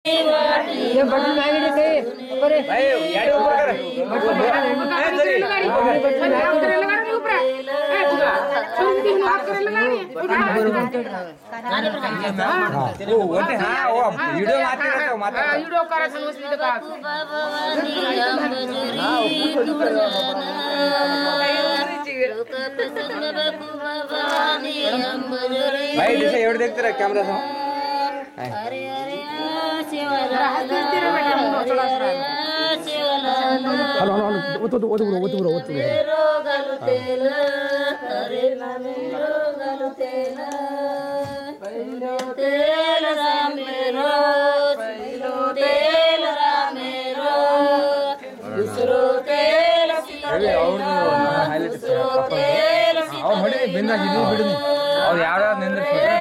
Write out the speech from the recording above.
ये बटन नाही रे ते बरे भाई याडी ऊपर कर वीडियो माता वीडियो करायचं नसली तर भाई जैसे एवढं देखते रहा कैमरा से ಹಲೋ ಹಲೋ ಒತ್ತು ಒತ್ತು ಒತ್ತು ಒತ್ತು ಒತ್ತು ಅವ್ರು ನೋಡಿ ಬಿಂದಾಗಿ ಬಿಡು ಅವ್ರು ಯಾವ್ಯಾವ ನಿಂದಿರ್ತಾರೆ